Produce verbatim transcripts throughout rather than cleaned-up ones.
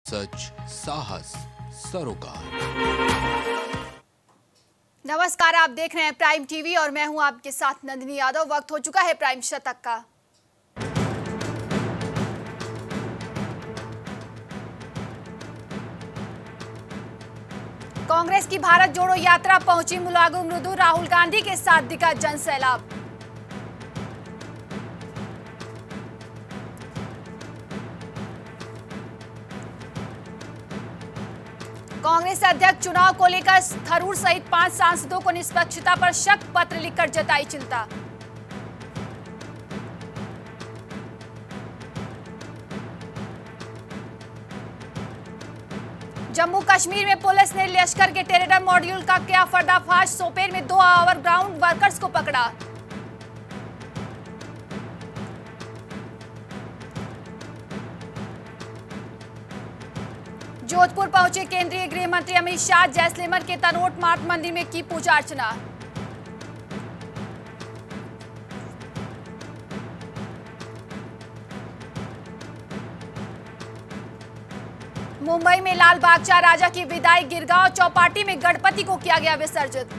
सच, साहस, सरोकार। नमस्कार, आप देख रहे हैं प्राइम टीवी और मैं हूं आपके साथ नंदिनी यादव। वक्त हो चुका है प्राइम शतक का। कांग्रेस की भारत जोड़ो यात्रा पहुंची मुलागू मृदु, राहुल गांधी के साथ दिखा जनसैलाब। कांग्रेस अध्यक्ष चुनाव को लेकर थरूर सहित पांच सांसदों को निष्पक्षता पर शक, पत्र लिखकर जताई चिंता। जम्मू कश्मीर में पुलिस ने लश्कर के टेररिज्म मॉड्यूल का किया पर्दाफाश, सोपेर में दो ओवरग्राउंड वर्कर्स को पकड़ा। जोधपुर पहुंचे केंद्रीय गृह मंत्री अमित शाह, जैसलमेर के तनोट मात मंदिर में की पूजा अर्चना। मुंबई में लाल बागचा राजा की विदाई, गिरगांव चौपाटी में गणपति को किया गया विसर्जित।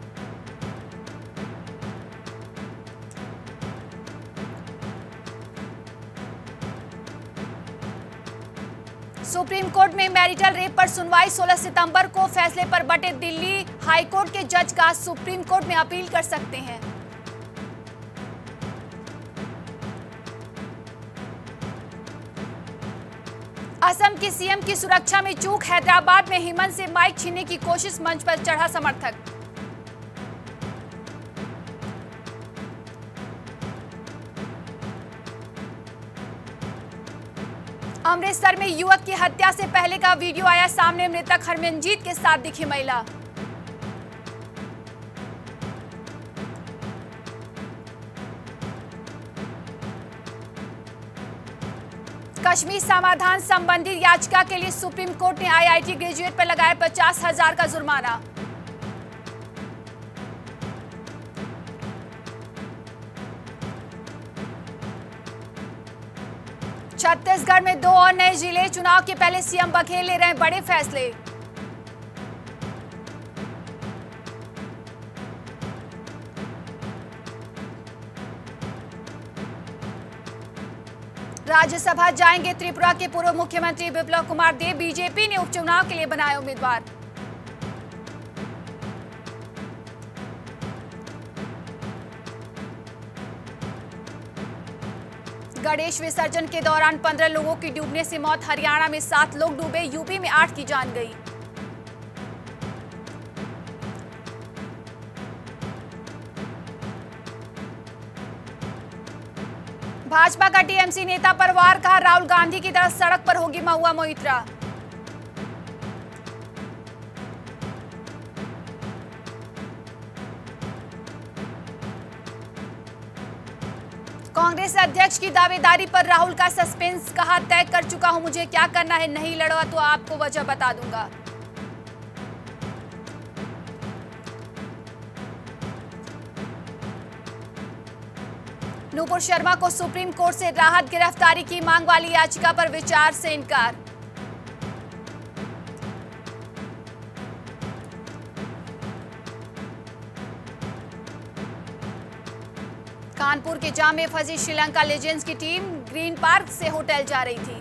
सुप्रीम कोर्ट में मैरिटल रेप पर सुनवाई सोलह सितंबर को, फैसले पर बटे दिल्ली हाईकोर्ट के जज का सुप्रीम कोर्ट में अपील कर सकते हैं। असम की सीएम की सुरक्षा में चूक, हैदराबाद में हेमंत से माइक छीनने की कोशिश, मंच पर चढ़ा समर्थक। अमृतसर में युवक की हत्या से पहले का वीडियो आया सामने, मृतक हरमनजीत के साथ दिखी महिला। कश्मीर समाधान संबंधी याचिका के लिए सुप्रीम कोर्ट ने आईआईटी ग्रेजुएट पर लगाया पचास हजार का जुर्माना। छत्तीसगढ़ में दो और नए जिले, चुनाव के पहले सीएम बघेल ले रहे हैं बड़े फैसले। राज्यसभा जाएंगे त्रिपुरा के पूर्व मुख्यमंत्री बिप्लब कुमार देब, बीजेपी ने उपचुनाव के लिए बनाए उम्मीदवार। गणेश विसर्जन के दौरान पंद्रह लोगों की डूबने से मौत, हरियाणा में सात लोग डूबे, यूपी में आठ की जान गई। भाजपा का टीएमसी नेता पर वार, कहा राहुल गांधी की तरह सड़क पर होगी महुआ मोइत्रा। कांग्रेस अध्यक्ष की दावेदारी पर राहुल का सस्पेंस, कहा तय कर चुका हूं मुझे क्या करना है, नहीं लड़ा तो आपको वजह बता दूंगा। नूपुर शर्मा को सुप्रीम कोर्ट से राहत, गिरफ्तारी की मांग वाली याचिका पर विचार से इनकार। कानपुर के जाम में फंसी श्रीलंका लेजेंड्स की टीम, ग्रीन पार्क से होटल जा रही थी।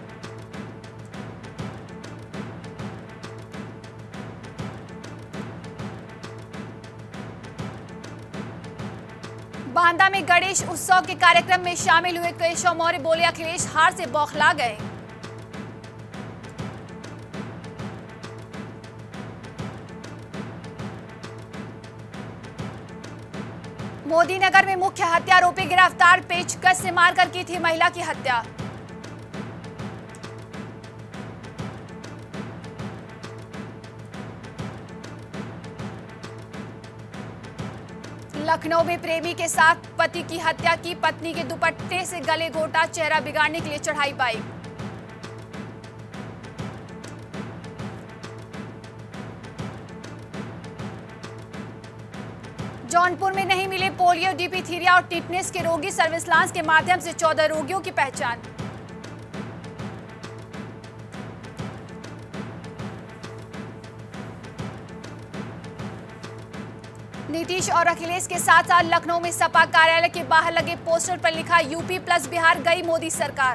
बांदा में गणेश उत्सव के कार्यक्रम में शामिल हुए केशव मौर्य, बोले अखिलेश हार से बौखला गए। मोदी नगर में मुख्य हत्यारोपी गिरफ्तार, पेचकस से मारकर की थी महिला की हत्या। लखनऊ में प्रेमी के साथ पति की हत्या की, पत्नी के दुपट्टे से गले घोटा, चेहरा बिगाड़ने के लिए चढ़ाई बाइक। जौनपुर में नहीं मिले पोलियो, डिप्थीरिया और टिटनेस के रोगी, सर्विलांस के माध्यम से चौदह रोगियों की पहचान। नीतीश और अखिलेश के साथ साथ लखनऊ में सपा कार्यालय के बाहर लगे पोस्टर पर लिखा यूपी प्लस बिहार गई मोदी सरकार।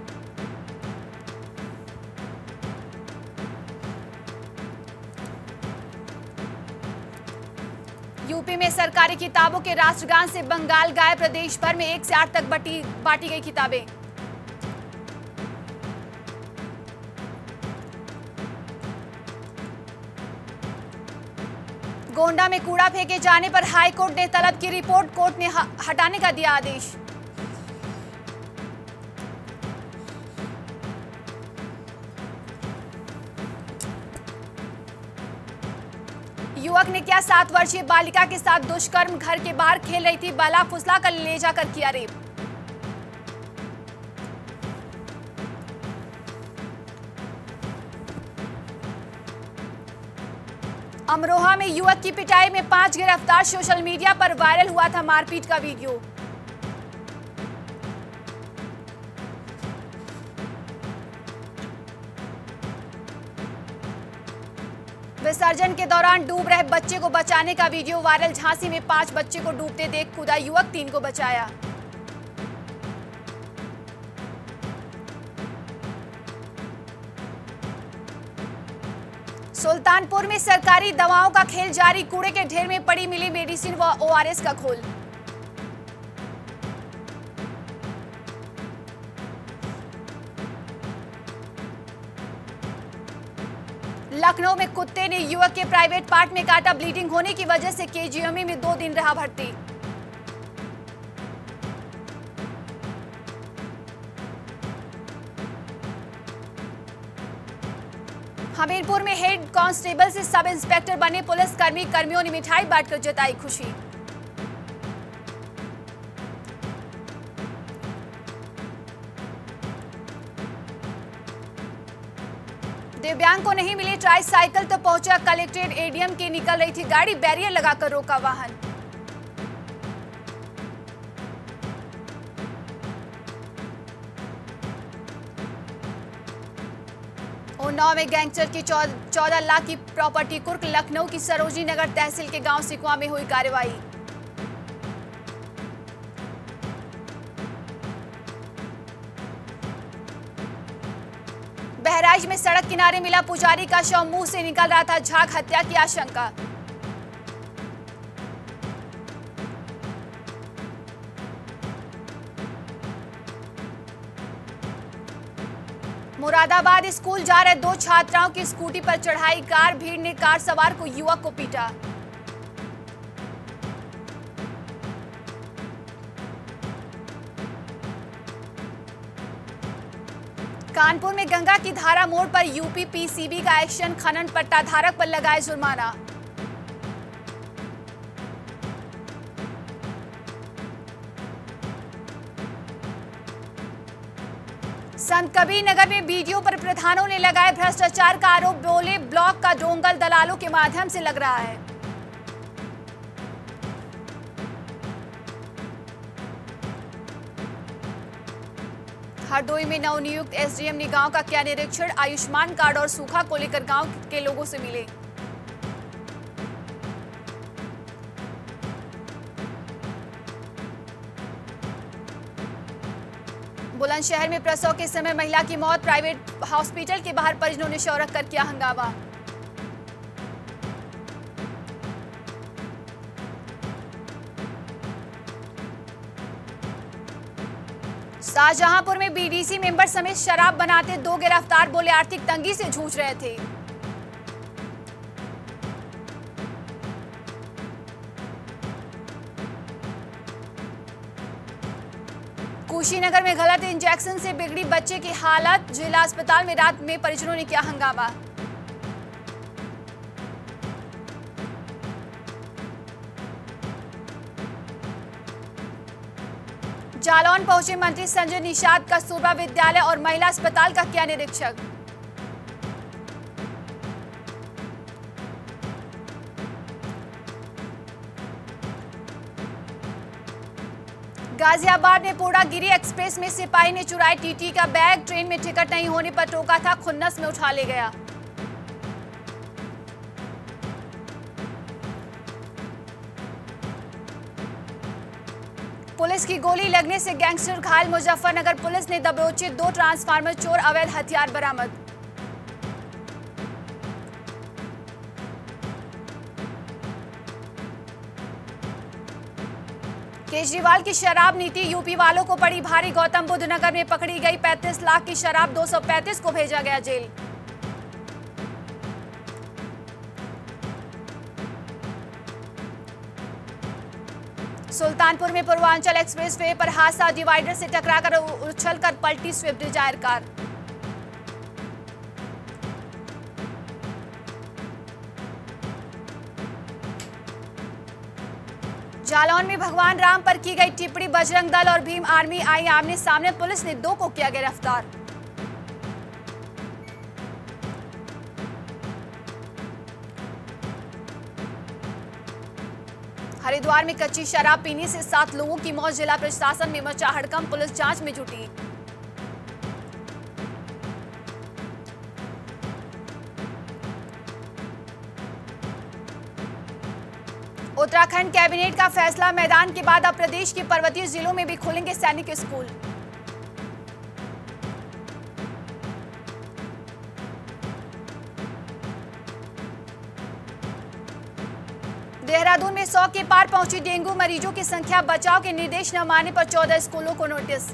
यूपी में सरकारी किताबों के राष्ट्रगान से बंगाल गायब, प्रदेश भर में एक से आठ तक बांटी बांटी गई किताबें। गोंडा में कूड़ा फेंके जाने पर हाईकोर्ट ने तलब की रिपोर्ट, कोर्ट ने हटाने का दिया आदेश। युवक ने किया सात वर्षीय बालिका के साथ दुष्कर्म, घर के बाहर खेल रही थी, बाला फुसला कर ले जाकर किया रेप। अमरोहा में युवक की पिटाई में पांच गिरफ्तार, सोशल मीडिया पर वायरल हुआ था मारपीट का वीडियो। विसर्जन के दौरान डूब रहे बच्चे को बचाने का वीडियो वायरल, झांसी में पांच बच्चे को डूबते देख कूदा युवक, तीन को बचाया। सुल्तानपुर में सरकारी दवाओं का खेल जारी, कूड़े के ढेर में पड़ी मिली मेडिसिन व ओआरएस का घोल। लखनऊ में कुत्ते ने युवक के प्राइवेट पार्ट में काटा, ब्लीडिंग होने की वजह से केजीएमयू में दो दिन रहा भर्ती। हमीरपुर में हेड कांस्टेबल से सब इंस्पेक्टर बने पुलिसकर्मी, कर्मियों ने मिठाई बांटकर जताई खुशी। दिव्यांग को नहीं मिली ट्राईसाइकिल तो पहुंचा कलेक्ट्रेट, एडीएम की निकल रही थी गाड़ी, बैरियर लगाकर रोका वाहन। उन्नाव में गैंगस्टर की चौदह लाख की प्रॉपर्टी कुर्क, लखनऊ की सरोजनी नगर तहसील के गांव सिकुआ में हुई कार्रवाई। बहराइच में सड़क किनारे मिला पुजारी का शव, मुंह से निकल रहा था झाग, हत्या की आशंका। मुरादाबाद स्कूल जा रहे दो छात्राओं की स्कूटी पर चढ़ाई कार, भीड़ ने कार सवार को युवक को पीटा। कानपुर में गंगा की धारा मोड़ पर यूपी पीसीबी का एक्शन, खनन पट्टा धारक पर लगाए जुर्माना। संत कबीर नगर में बीडीओ पर प्रधानों ने लगाए भ्रष्टाचार का आरोप, बोले ब्लॉक का डोंगल दलालों के माध्यम से लग रहा है। हरदोई में नवनियुक्त एसडीएम ने गांव का किया निरीक्षण, आयुष्मान कार्ड और सूखा को लेकर गांव के लोगों से मिले। बुलंदशहर में प्रसव के समय महिला की मौत, प्राइवेट हॉस्पिटल के बाहर परिजनों ने शव रखकर किया हंगामा। शाहजहांपुर में बीडीसी मेंबर समेत शराब बनाते दो गिरफ्तार, बोले आर्थिक तंगी से जूझ रहे थे। कुशीनगर में गलत इंजेक्शन से बिगड़ी बच्चे की हालत, जिला अस्पताल में रात में परिजनों ने किया हंगामा। जालौन पहुंचे मंत्री संजय निषाद, कस्तूरबा विद्यालय और महिला अस्पताल का किया निरीक्षण। गाजियाबाद में पोड़ागिरी एक्सप्रेस में सिपाही ने चुराए टीटी का बैग, ट्रेन में टिकट नहीं होने पर टोका था, खुन्नस में उठा ले गया। पुलिस की गोली लगने से गैंगस्टर घायल। मुजफ्फरनगर पुलिस ने दबोचे दो ट्रांसफार्मर चोर, अवैध हथियार बरामद। केजरीवाल की शराब नीति यूपी वालों को पड़ी भारी। गौतम बुद्ध नगर में पकड़ी गई पैंतीस लाख की शराब, दो सौ पैंतीस को भेजा गया जेल। सुल्तानपुर में पूर्वांचल एक्सप्रेस वे पर हादसा, डिवाइडर से टकराकर उछलकर पलटी स्विफ्ट डिजायर कार। जालौन में भगवान राम पर की गई टिप्पणी, बजरंग दल और भीम आर्मी आई आमने सामने, पुलिस ने दो को किया गिरफ्तार। हरिद्वार में कच्ची शराब पीने से सात लोगों की मौत, जिला प्रशासन में मचा हड़कंप, पुलिस जांच में जुटी। उत्तराखंड कैबिनेट का फैसला, मैदान के बाद अब प्रदेश के पर्वतीय जिलों में भी खुलेंगे सैनिक स्कूल। देहरादून में सौ के पार पहुंची डेंगू मरीजों की संख्या, बचाव के निर्देश न मानने पर चौदह स्कूलों को नोटिस।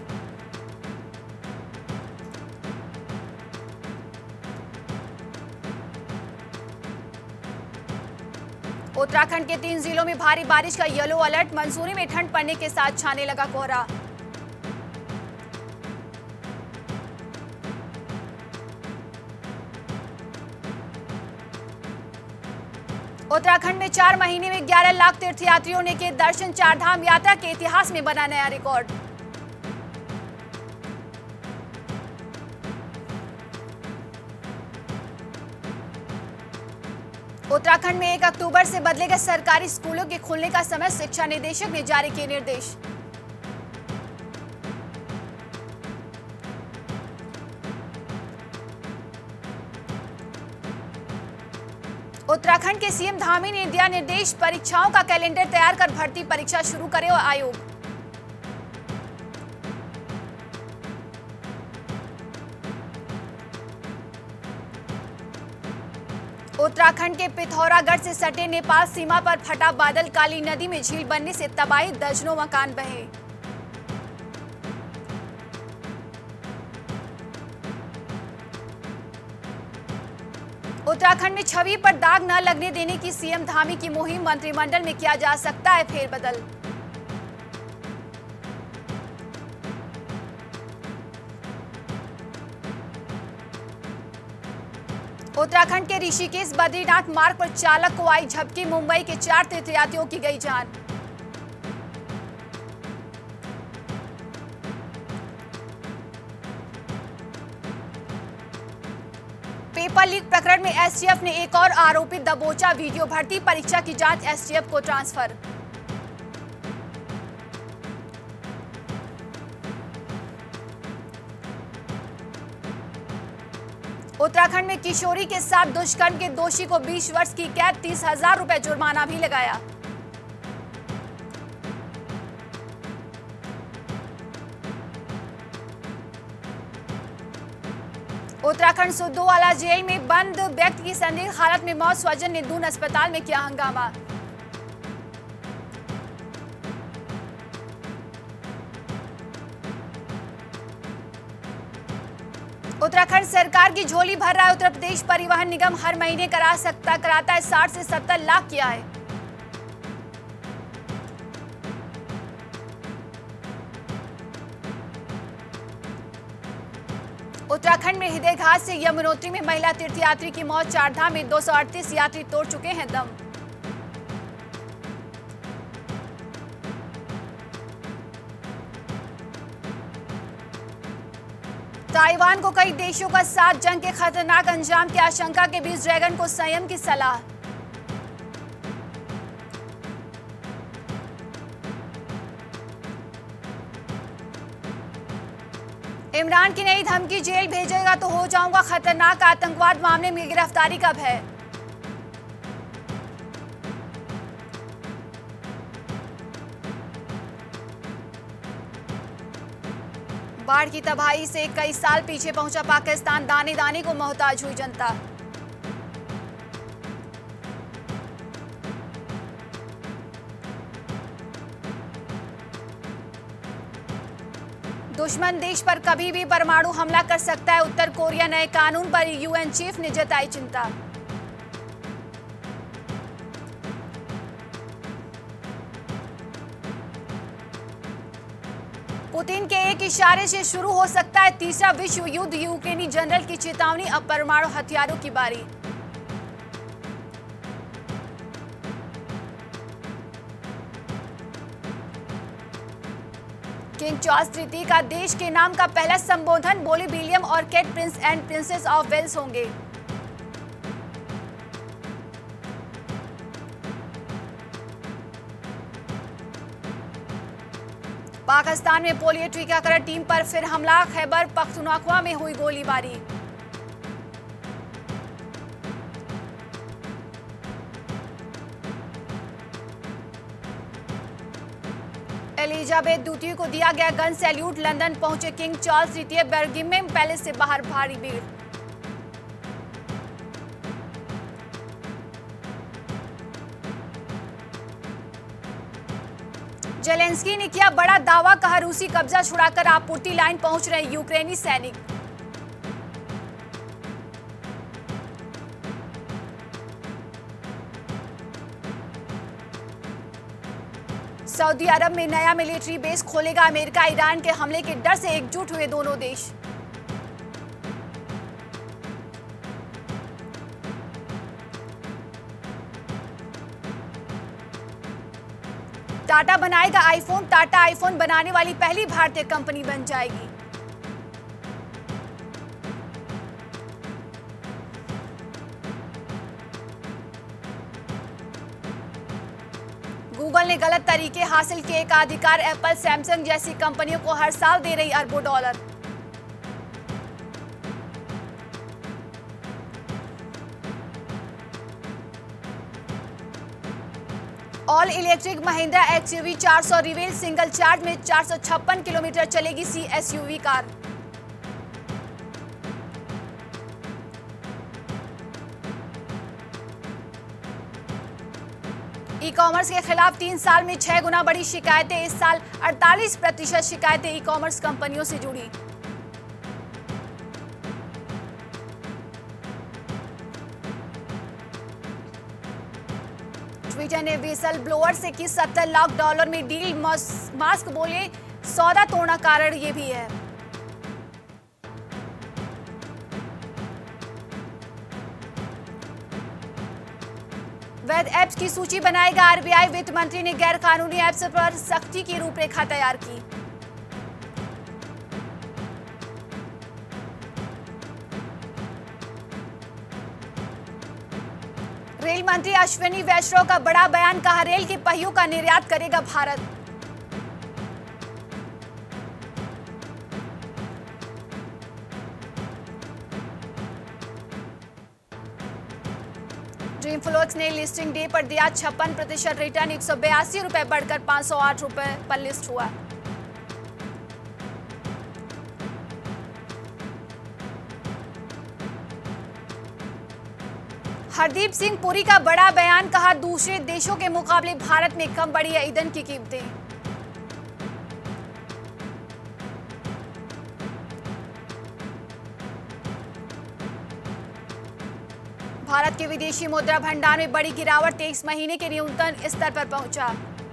उत्तराखंड के तीन जिलों में भारी बारिश का येलो अलर्ट, मंसूरी में ठंड पड़ने के साथ छाने लगा कोहरा। उत्तराखंड में चार महीने में ग्यारह लाख तीर्थयात्रियों ने किए दर्शन, चारधाम यात्रा के इतिहास में बना नया रिकॉर्ड। उत्तराखंड में एक अक्टूबर से बदलेगा सरकारी स्कूलों के खुलने का समय, शिक्षा निदेशक ने जारी किए निर्देश। उत्तराखंड के सीएम धामी ने दिया निर्देश, परीक्षाओं का कैलेंडर तैयार कर भर्ती परीक्षा शुरू करे आयोग। उत्तराखंड के पिथौरागढ़ से सटे नेपाल सीमा पर फटा बादल, काली नदी में झील बनने से तबाही, दर्जनों मकान बहे। उत्तराखंड में छवि पर दाग न लगने देने की सीएम धामी की मुहिम, मंत्रिमंडल में किया जा सकता है फेरबदल। उत्तराखंड के ऋषिकेश बद्रीनाथ मार्ग पर चालक को आई झपकी, मुंबई के चार तीर्थयात्रियों की गई जान। पेपर लीक प्रकरण में एसटीएफ ने एक और आरोपी दबोचा, वीडियो भर्ती परीक्षा की जांच एसटीएफ को ट्रांसफर। उत्तराखंड में किशोरी के साथ दुष्कर्म के दोषी को बीस वर्ष की कैद, तीस हजार रुपए जुर्माना भी लगाया। उत्तराखंड सुद्दूवाला जेल में बंद व्यक्ति की संदिग्ध हालत में मौत, स्वजन ने दून अस्पताल में किया हंगामा। उत्तराखंड सरकार की झोली भर रहा है उत्तर प्रदेश परिवहन निगम, हर महीने करा सकता कराता है साठ से सत्तर लाख किया है। उत्तराखंड में हृदयघात से यमुनोत्री में महिला तीर्थयात्री की मौत, चारधाम में दो सौ अड़तीस यात्री तोड़ चुके हैं दम। ताइवान को कई देशों का साथ, जंग के खतरनाक अंजाम की आशंका के बीच ड्रैगन को संयम की सलाह। इमरान की नई धमकी, जेल भेजेगा तो हो जाऊंगा खतरनाक, आतंकवाद मामले में गिरफ्तारी का भय। बाढ़ की तबाही से कई साल पीछे पहुंचा पाकिस्तान, दाने दाने को मोहताज हुई जनता। दुश्मन देश पर कभी भी परमाणु हमला कर सकता है, उत्तर कोरिया नए कानून पर यूएन चीफ ने जताई चिंता। पुतिन के एक इशारे से शुरू हो सकता है तीसरा विश्व युद्ध, यूक्रेनी जनरल की चेतावनी, अब परमाणु हथियारों की बारी। किंग चार्ल्स तृतीय का देश के नाम का पहला संबोधन, बोले विलियम और Kate Prince and Princess of Wales होंगे। पाकिस्तान में पोलियो टीकाकरण टीम पर फिर हमला, खैबर पख्तूनख्वा में हुई गोलीबारी। एलिजाबेथ द्वितीय को दिया गया गन सैल्यूट, लंदन पहुंचे किंग चार्ल्स तृतीय, बर्गिंघम पैलेस से बाहर भारी भीड़। जेलेंस्की ने किया बड़ा दावा, कहा रूसी कब्जा छुड़ाकर आपूर्ति लाइन पहुंच रहे यूक्रेनी सैनिक। सऊदी अरब में नया मिलिट्री बेस खोलेगा अमेरिका, ईरान के हमले के डर से एकजुट हुए दोनों देश। टाटा बनाएगा आईफोन, टाटा आईफोन बनाने वाली पहली भारतीय कंपनी बन जाएगी। गूगल ने गलत तरीके हासिल किए एकाधिकार, एप्पल सैमसंग जैसी कंपनियों को हर साल दे रही अरबों dollar. All electric Mahindra XUV चार सौ रिवील, सिंगल चार्ज में चार सौ छप्पन किलोमीटर चलेगी सी एसयूवी कार। ई कॉमर्स के खिलाफ तीन साल में छह गुना बढ़ी शिकायतें, इस साल अड़तालीस प्रतिशत शिकायतें ई कॉमर्स कंपनियों से जुड़ी। ट्विटर ने विसल ब्लोअर से की सत्तर लाख डॉलर में डील, मास्क बोले सौदा तोड़ना कारण ये भी है। वैध ऐप्स की सूची बनाएगा आरबीआई, वित्त मंत्री ने गैर कानूनी ऐप्स पर सख्ती की रूपरेखा तैयार की। रेल मंत्री अश्विनी वैष्णव का बड़ा बयान, कहा रेल के पहियों का निर्यात करेगा भारत। ड्रीम फ्लोक्स ने लिस्टिंग डे पर दिया छप्पन प्रतिशत रिटर्न, एक सौ बयासी रुपए बढ़कर पांच सौ आठ रुपए पर लिस्ट हुआ। हरदीप सिंह पुरी का बड़ा बयान, कहा दूसरे देशों के मुकाबले भारत में कम बढ़ी है ईंधन की कीमतें। भारत के विदेशी मुद्रा भंडार में बड़ी गिरावट, तेईस महीने के न्यूनतम स्तर पर पहुंचा।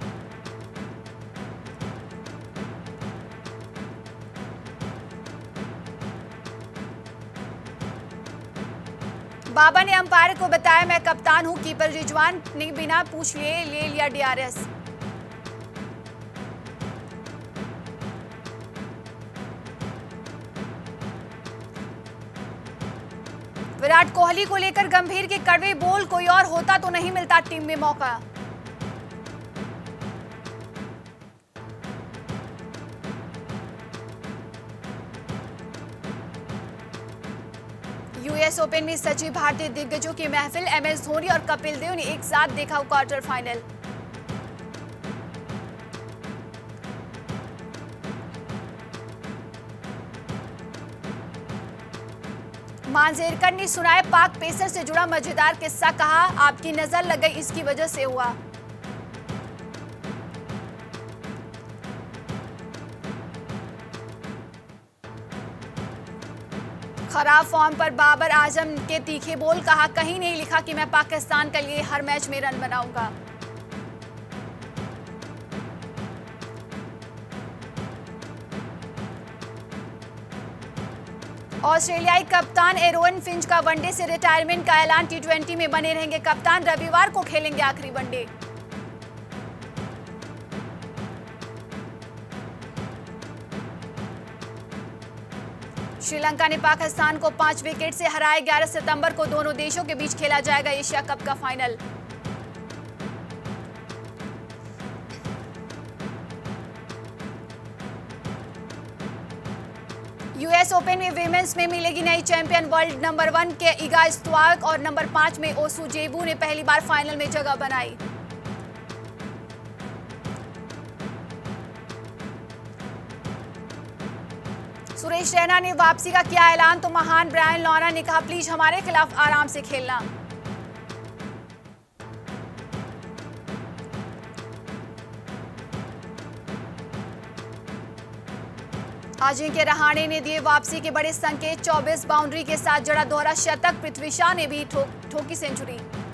बाबा ने अंपायर को बताया मैं कप्तान हूं, कीपर रिजवान ने बिना पूछ लिए ले लिया डीआरएस। विराट कोहली को लेकर गंभीर के कड़वे बोल, कोई और होता तो नहीं मिलता टीम में मौका। यूएस ओपन में सजी भारतीय दिग्गजों की महफिल, एम एस धोनी और कपिल देव ने एक साथ देखा क्वार्टर फाइनल। मांजरेकर ने सुनाया पाक पेसर से जुड़ा मजेदार किस्सा, कहा आपकी नजर लग गई इसकी वजह से हुआ। खराब फॉर्म पर बाबर आजम के तीखे बोल, कहा कहीं नहीं लिखा कि मैं पाकिस्तान के लिए हर मैच में रन बनाऊंगा। ऑस्ट्रेलियाई कप्तान एरोन फिंच का वनडे से रिटायरमेंट का ऐलान, टी ट्वेंटी में बने रहेंगे कप्तान, रविवार को खेलेंगे आखिरी वनडे। श्रीलंका ने पाकिस्तान को पांच विकेट से हराए, ग्यारह सितंबर को दोनों देशों के बीच खेला जाएगा एशिया कप का फाइनल। यूएस ओपन में विमेंस में मिलेगी नई चैंपियन, वर्ल्ड नंबर वन के इगा स्वियातेक और नंबर पांच में ओसू जेबू ने पहली बार फाइनल में जगह बनाई। सुरेश रैना ने वापसी का किया ऐलान, तो महान ब्रायन लॉरा ने कहा प्लीज हमारे खिलाफ आराम से खेलना। अजिंक्य रहाणे ने दिए वापसी के बड़े संकेत, चौबीस बाउंड्री के साथ जड़ा दोहरा शतक, पृथ्वी शॉ ने भी ठोक, ठोकी सेंचुरी।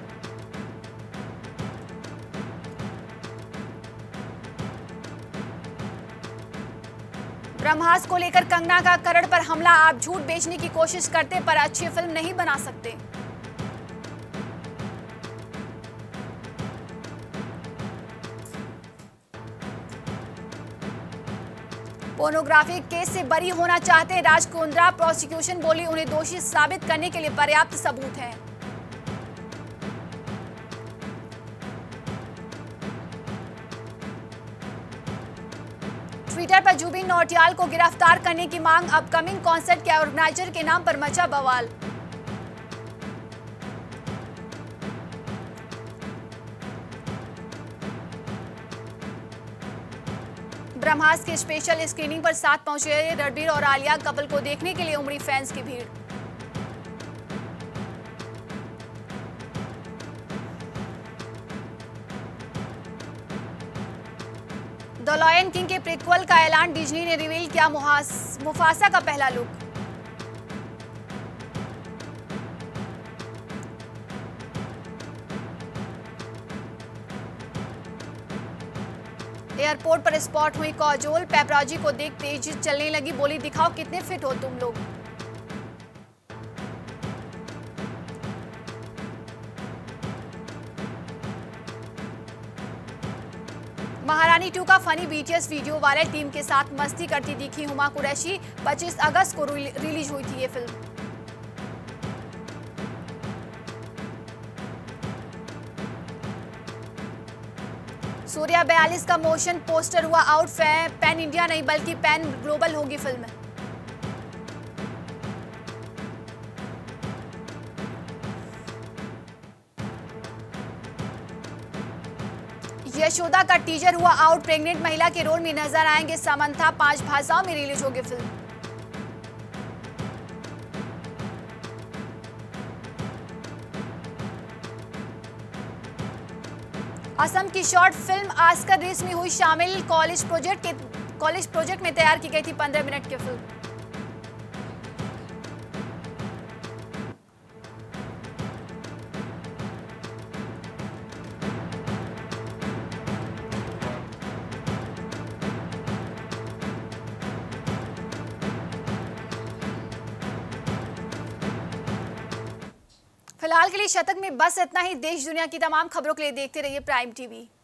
ब्रह्मास्त्र को लेकर कंगना का करण पर हमला, आप झूठ बेचने की कोशिश करते पर अच्छी फिल्म नहीं बना सकते। पोर्नोग्राफी केस से बरी होना चाहते राज कुंद्रा, प्रोसिक्यूशन बोली उन्हें दोषी साबित करने के लिए पर्याप्त सबूत हैं। ट्विटर पर जुबिन नौटियाल को गिरफ्तार करने की मांग, अपकमिंग कॉन्सर्ट के ऑर्गेनाइजर के नाम पर मचा बवाल। ब्रह्मास्त्र की स्पेशल स्क्रीनिंग पर साथ पहुंचे रणबीर और आलिया कपल को देखने के लिए उमड़ी फैंस की भीड़। द लायन किंग के प्रीक्वल का ऐलान, डिज्नी ने रिवील किया मुफासा का पहला लुक। एयरपोर्ट पर स्पॉट हुई काजोल, पेपराजी को देख तेज चलने लगी, बोली दिखाओ कितने फिट हो तुम लोग। महारानी टू का funny BTS video viral, team के साथ मस्ती करती दिखी हुमा कुरैशी, पच्चीस अगस्त को रिलीज हुई थी ये फिल्म। सूर्या बयालीस का मोशन पोस्टर हुआ आउट, पैन इंडिया नहीं बल्कि पैन ग्लोबल होगी फिल्म। यशोदा का टीजर हुआ आउट, प्रेग्नेंट महिला के रोल में नजर आएंगे समंथा, पांच भाषाओं में रिलीज होगी फिल्म। असम की शॉर्ट फिल्म आस्कर रेस में हुई शामिल, कॉलेज प्रोजेक्ट के कॉलेज प्रोजेक्ट में तैयार की गई थी पंद्रह मिनट की फिल्म। फिलहाल के लिए शतक में बस इतना ही। देश दुनिया की तमाम खबरों के लिए देखते रहिए प्राइम टीवी।